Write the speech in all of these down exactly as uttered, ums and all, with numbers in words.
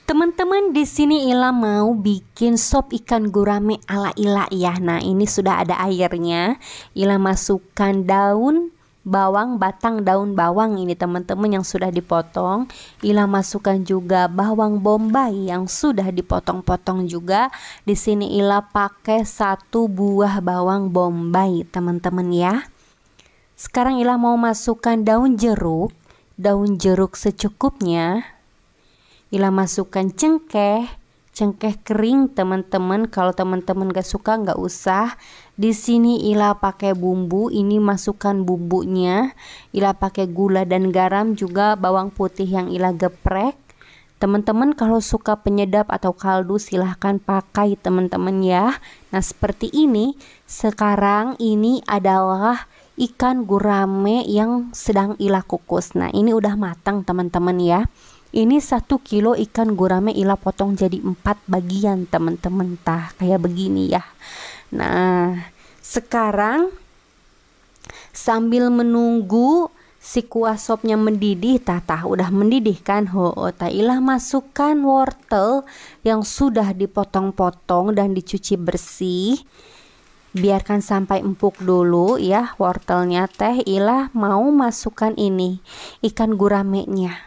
Teman-teman, di sini Ila mau bikin sop ikan gurame ala Ila ya. Nah, ini sudah ada airnya. Ila masukkan daun bawang, batang daun bawang ini teman-teman yang sudah dipotong. Ila masukkan juga bawang bombay yang sudah dipotong-potong juga. Di sini Ila pakai satu buah bawang bombay, teman-teman ya. Sekarang Ila mau masukkan daun jeruk. Daun jeruk secukupnya. Ila masukkan cengkeh, cengkeh kering teman-teman. Kalau teman-teman gak suka gak usah. Di sini Ila pakai bumbu, ini masukkan bumbunya. Ila pakai gula dan garam juga, bawang putih yang Ila geprek. Teman-teman kalau suka penyedap atau kaldu silahkan pakai teman-teman ya. Nah seperti ini. Sekarang ini adalah ikan gurame yang sedang Ila kukus. Nah ini udah matang teman-teman ya. Ini satu kilo ikan gurame Ila potong jadi empat bagian teman-teman, tah kayak begini ya. Nah sekarang sambil menunggu si kuah sopnya mendidih, tah tah udah mendidih kan, ho tah Ila masukkan wortel yang sudah dipotong-potong dan dicuci bersih. Biarkan sampai empuk dulu ya wortelnya teh. Ila mau masukkan ini ikan guramenya.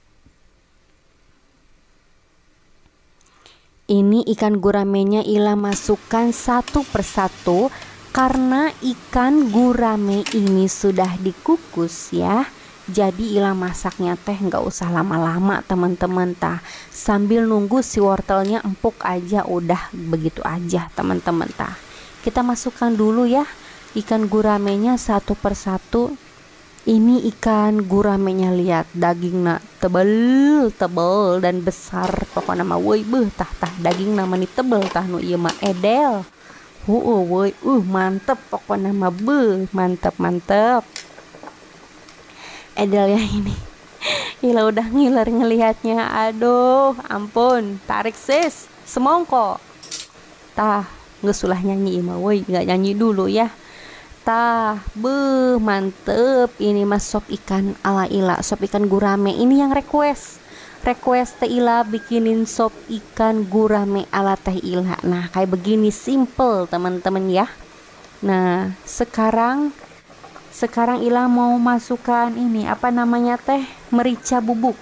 Ini ikan guramenya Ila masukkan satu persatu karena ikan gurame ini sudah dikukus ya. Jadi Ila masaknya teh nggak usah lama-lama teman-teman tah. Sambil nunggu si wortelnya empuk aja, udah begitu aja teman-teman tah. Kita masukkan dulu ya ikan guramenya satu persatu. Ini ikan guramenya, lihat dagingnya tebel tebel dan besar pokoknya mah woi beuh tah tah daging nama nih tebel tah nu ieu mah edel. Heueuh woi uh mantep pokoknya mah beuh mantep mantep edel ya ini. Ila udah ngiler ngelihatnya, aduh ampun, tarik sis semongko tah geus ulah nyanyi mah woi, nggak nyanyi dulu ya. Tah, beuh mantep. Ini mas sop ikan ala Ila, sop ikan gurame. Ini yang request, request teh Ila bikinin sop ikan gurame ala teh Ila. Nah kayak begini simple teman-teman ya. Nah sekarang sekarang Ila mau masukkan ini apa namanya teh merica bubuk.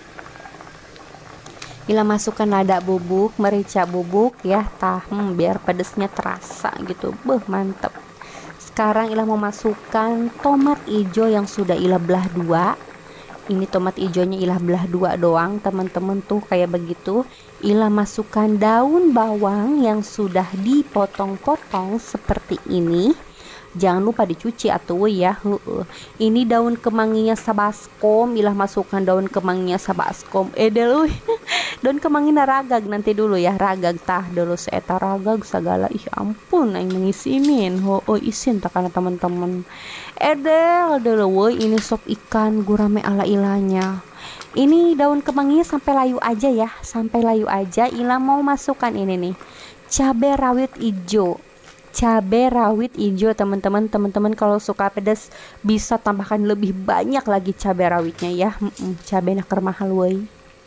Ila masukkan lada bubuk, merica bubuk ya tah, hmm, biar pedesnya terasa gitu. Beuh mantep. Sekarang Ila mau masukkan tomat hijau yang sudah Ila belah dua. Ini tomat hijaunya Ila belah dua doang teman-teman tuh kayak begitu. Ila masukkan daun bawang yang sudah dipotong-potong seperti ini. Jangan lupa dicuci atuh ya. Heeh. Ini daun kemanginya sabaskom, Ila masukkan daun kemanginya sabaskom. Edel euy. Daun kemanginya ragag nanti dulu ya, ragag tah dulu seeta ragag segala. Ih ampun aing nangisimin. Heueuh isin tah kana teman-teman. Edel dulu weuy, ini sop ikan gurame ala Ilanya. Ini daun kemanginya sampai layu aja ya, sampai layu aja. Ila mau masukkan ini nih. Cabai rawit hijau. Cabai rawit hijau teman-teman. Teman-teman kalau suka pedas bisa tambahkan lebih banyak lagi cabai rawitnya ya. Mm-mm, cabainya keur mahal woi.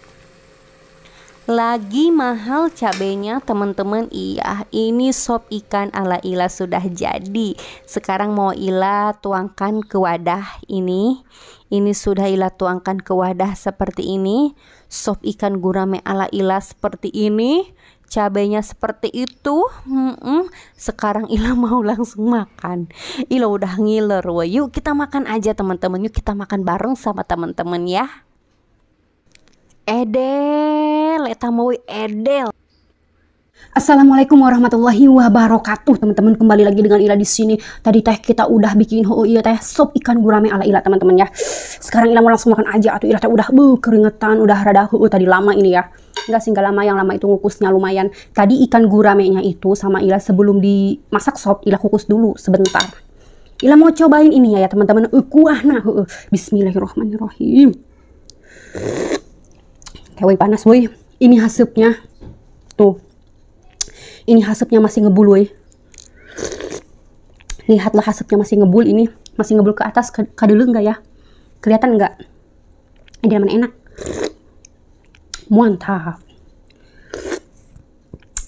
Lagi mahal cabenya teman-teman. Iya, ini sop ikan ala Ila sudah jadi. Sekarang mau Ila tuangkan ke wadah ini. Ini sudah Ila tuangkan ke wadah seperti ini. Sop ikan gurame ala Ila seperti ini. Cabainya seperti itu. Hmm, sekarang Ila mau langsung makan. Ila udah ngiler. Wah, yuk kita makan aja teman-teman. Yuk kita makan bareng sama teman-teman ya. Edel, eta mau edel. Assalamualaikum warahmatullahi wabarakatuh teman-teman, kembali lagi dengan Ila di sini. Tadi teh kita udah bikin oh iya teh sop ikan gurame ala Ila teman-teman ya. Sekarang Ila mau langsung makan aja atuh. Ila teh udah bu keringetan, udah rada heueuh tadi lama ini ya. Enggak sih enggak lama, yang lama itu ngukusnya lumayan. Tadi ikan guramenya itu sama Ila sebelum dimasak sop Ila kukus dulu sebentar. Ila mau cobain ini ya, ya teman-teman. Uh, kuahna heueuh. Bismillahirrahmanirrahim. Kayak panas woi. Ini hasupnya. Tuh. Ini hasupnya masih ngebul woi. Lihatlah hasupnya masih ngebul ini. Masih ngebul ke atas. Kadulu enggak ya? Kelihatan enggak? Ini mana enak. Mantap.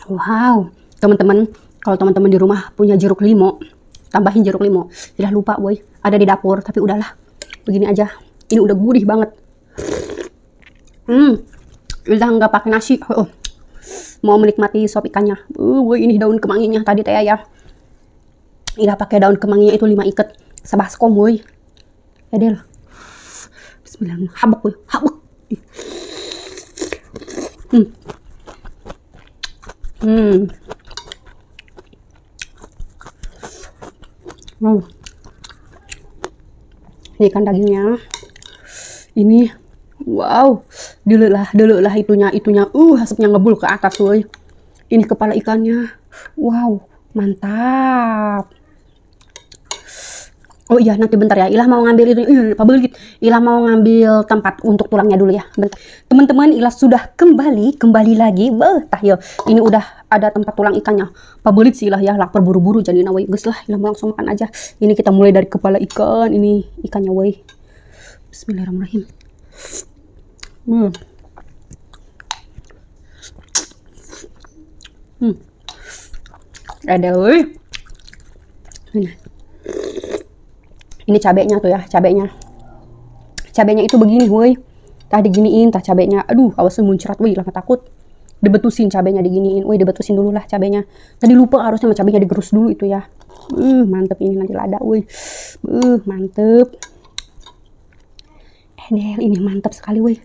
Wow, teman-teman, kalau teman-teman di rumah punya jeruk limo, tambahin jeruk limo. Udah lupa, boy, ada di dapur, tapi udahlah, begini aja. Ini udah gurih banget. Hmm, udah nggak pakai nasi. Oh, mau menikmati sop ikannya. Uh, boy, ini daun kemanginya tadi teh ya. Ila pakai daun kemanginya itu lima ikat, sebaskom, boy. Edel. Bismillahirrahmanirrahim. Habak, boy, habak. Hmm. Hmm. Wow. Ini ikan dagingnya. Ini wow. Dulu lah, dulu lah itunya, itunya. Uh, asapnya ngebul ke atas, woy. Ini kepala ikannya. Wow, mantap. Oh iya, nanti bentar ya. Ilah mau ngambil itu. Uh, apa begitu? Ilah mau ngambil tempat untuk tulangnya dulu ya. Bentar. Teman-teman, Ilah sudah kembali, kembali lagi. Beuh, tah ya. Ini udah ada tempat tulang ikannya. Pabelit sih Ilah ya, lapar buru-buru jadi nawai. Geus lah, Ilah mau langsung makan aja. Ini kita mulai dari kepala ikan. Ini ikannya, woi. Bismillahirrahmanirrahim. Hmm. Hmm. Ada, woi. Ini. Ini cabenya tuh ya, cabenya. Cabenya itu begini, woi. Tah diginiin, tah cabenya. Aduh, awas muncrat, woi, lah takut. Dibetusin cabenya diginiin, woi, dibetusin dulu lah cabenya. Tadi lupa harusnya sama cabenya digerus dulu itu ya. Uh, mantep ini nanti lada, woi. Uh, mantep. Edel, ini mantap sekali, woi.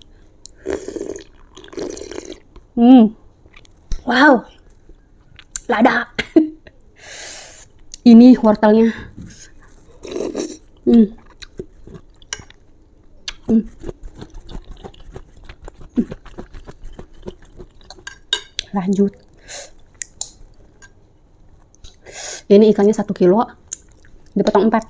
Hmm. Wow. Lada. Ini wortelnya. Hmm. Hmm. Hmm. Lanjut. Ini ikannya satu kilo, dipotong empat.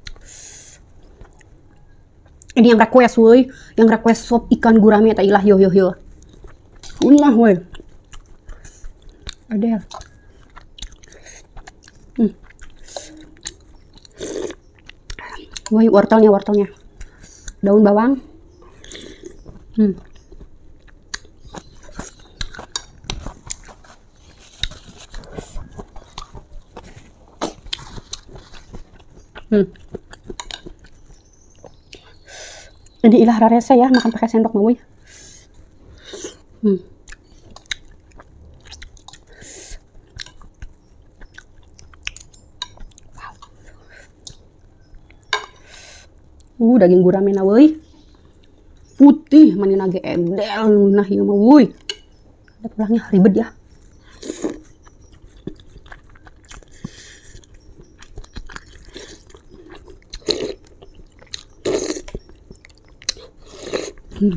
Ini yang request, woi, yang request sop ikan gurame tak ilah, yo yo yo. Unah, woi. Ada. Hmm. Woi, wortelnya, wortelnya. Daun bawang. Hmm. Hmm. Ini ilah rarese ya, makan pakai sendok, woi. Hmm. Uh, daging gurame na, woi. Putih, manina ge edel nah ieu mah, woi. Ada tulangnya, ribet ya. Hmm.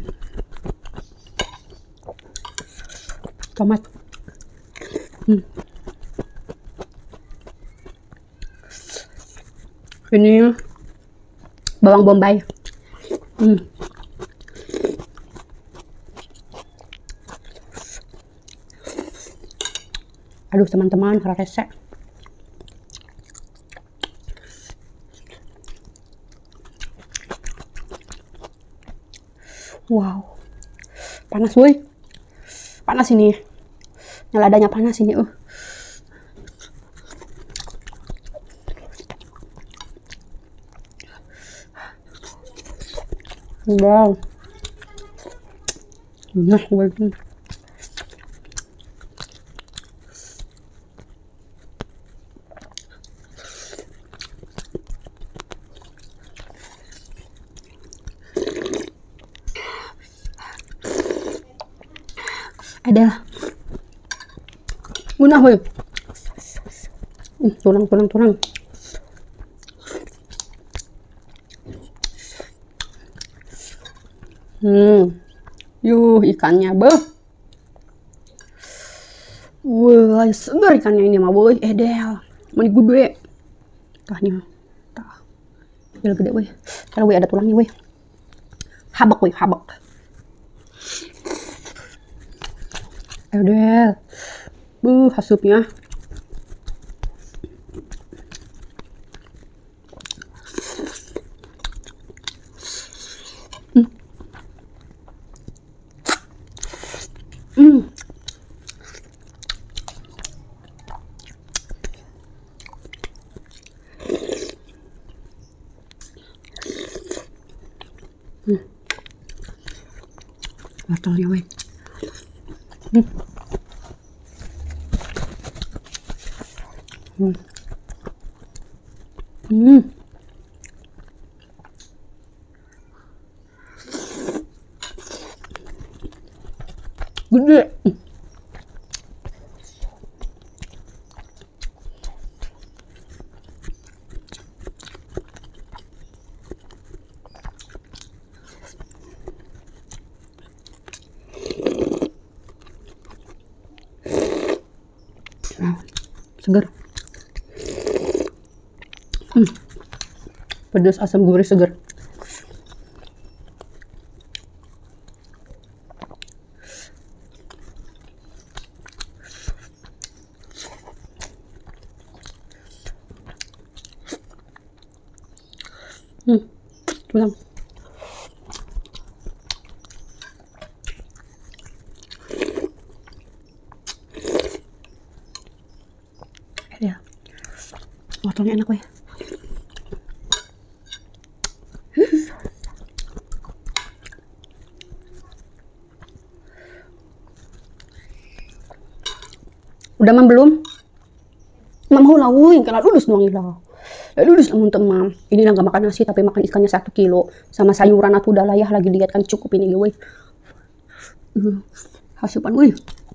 Tomat. Hmm. Ini bawang bombay. Hmm. Aduh teman-teman, rese. Wow, panas woi, panas ini, nyeladanya panas ini. Uh. Wow, nah woi. Ada munah woi. Hmm, tulang tulang tulang. Hmm, yuh ikannya beuh. Wah, seger ikannya ini mah boy, edel. Mani gede. Tahnya. Tah. Edel gede woi. Kalau woi ada tulangnya woi. Habak woi, habak. Edel. Buh, hasupnya. Hmm. Hmm. wortelnya weh. Hmm. Hmm. Hmm. Gede. Nah, segar. Hmm. Pedas, asam, gurih, segar. Hmm. Tulang. Ya, wortelnya enak weh. Udah mam belum? Mam mau lawuin, kalau lulus doang lah. Lulus namun teman. Ini nggak makan nasi tapi makan ikannya satu kilo sama sayuran atau udah lah ya lagi lihat kan cukup ini gue. Uh, hasupan gue.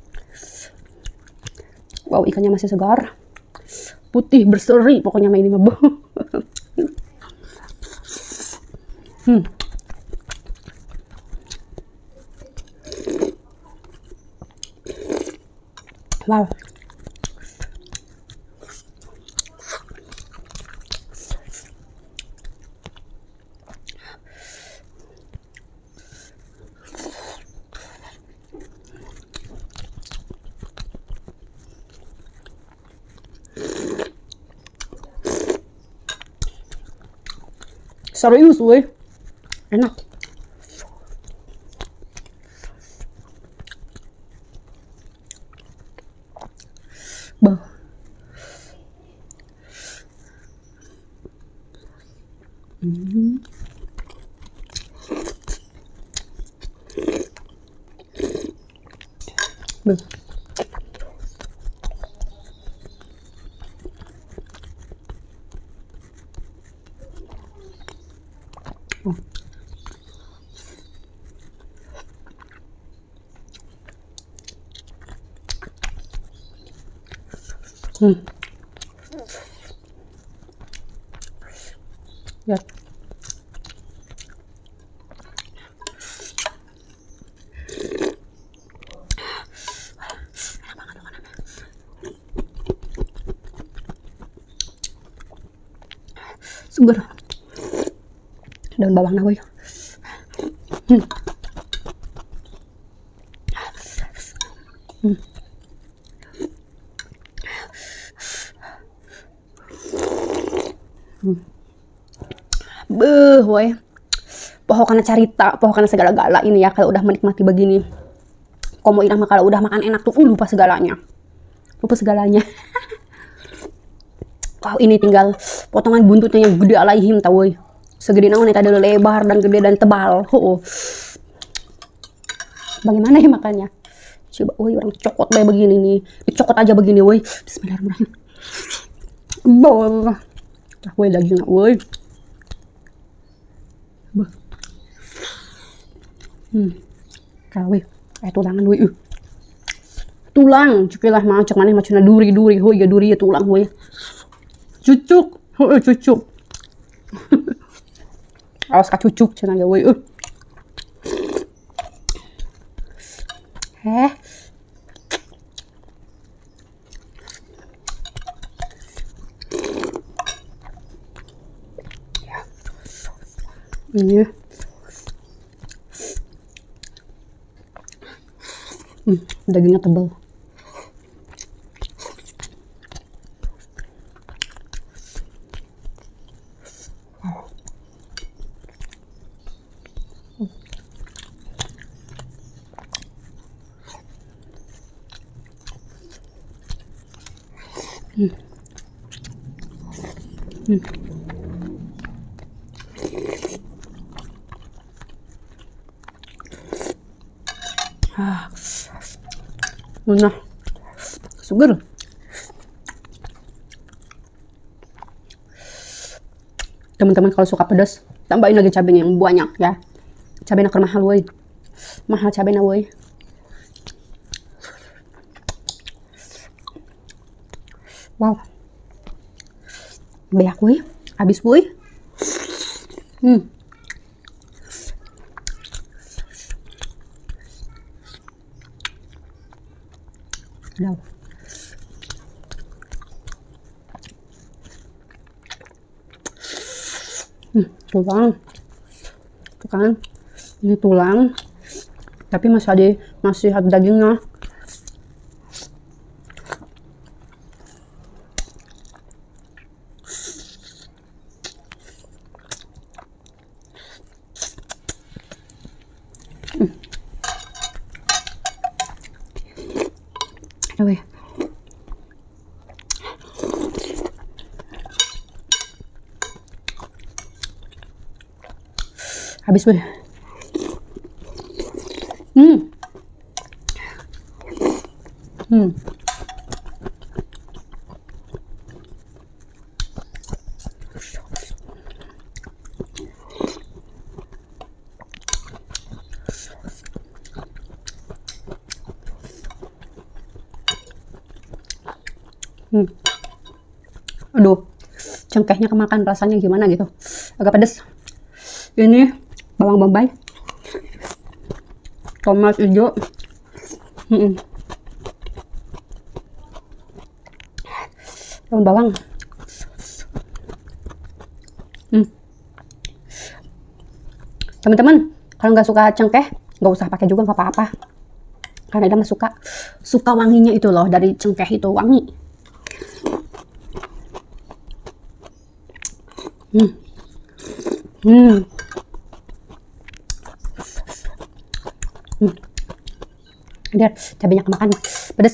Wow, ikannya masih segar. Putih berseri pokoknya main ini mah. Hmm. Wow. Serius weh. Enak. Bah. Hmm. Bah. Oh. Hmm. Lihat. Segar. Daun bawang nah, woy. Hmm. Hmm. Hmm. Beuh, woy. Pohokana carita, pohokana segala-gala ini ya kalau udah menikmati begini. Komo irah mah kalau udah makan enak tuh uh, lupa segalanya. Lupa segalanya. Wow, ini tinggal potongan buntutnya yang gede alaihim tau woy. Segede naon tadi lebar dan gede dan tebal. Oh, bagaimana ya makannya? Coba, woi orang cokot kayak begini nih, dicokot aja begini, woi. Bismillahirrahmanirrahim. Bah, ah, woi daging, woi. Bah, hmm, kawe, eh tulangan, woi. Uh. Tulang, cukilah mah, cok mana macam duri duri, woi ya duri ya tulang, woi. Cucuk, woi cucuk. Awas kacucuk, cina ya, woi. Uh. Eh. Ini. Hmm, dagingnya tebal. Hmm. Hmm. Nah, seger. Teman-teman kalau suka pedas, tambahin lagi cabenya yang banyak ya. Cabenya keur mahal woi. Mahal cabenya woi. Wow. Banyak woi. Habis woi. Hmm. Sedap. Hmm, tulang. Tuh kan. Ini tulang. Tapi masih ada masih ada dagingnya. Hmm. Aduh. Habis weh. Hmm. Hmm. Hmm. Aduh, cengkehnya kemakan, rasanya gimana gitu, agak pedes. Ini bawang bombay, tomat hijau, hmm. daun bawang. Hmm. Teman-teman, kalau nggak suka cengkeh, nggak usah pakai juga, nggak apa-apa. Karena Ida mah suka suka wanginya itu loh, dari cengkeh itu wangi. Hmm. Hmm. Hmm. Lihat, cabenya kemakan, pedes.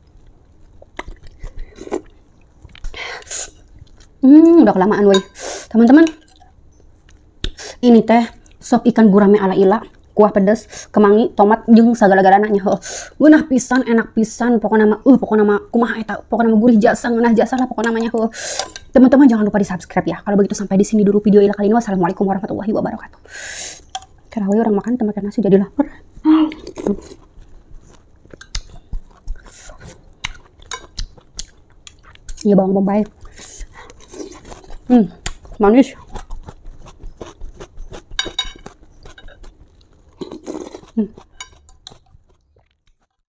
Hmm, udah kelamaan woi. Teman-teman, ini teh sop ikan gurame ala Ila, kuah pedes, kemangi, tomat, jeung sagala-galana nya. Heuh. Geunah pisan, enak pisan, pokoknya mah uh pokoknya mah kumaha eta, pokoknya mah gurih jasa, ngeunah jasa lah pokoknya namanya. Heuh. Teman-teman jangan lupa di-subscribe ya. Kalau begitu sampai di sini dulu video Ila kali ini. Wassalamualaikum warahmatullahi wabarakatuh. Karena orang makan tempat nasi jadi lapar. Iya bawang bombay. Hmm, manis. Hmm.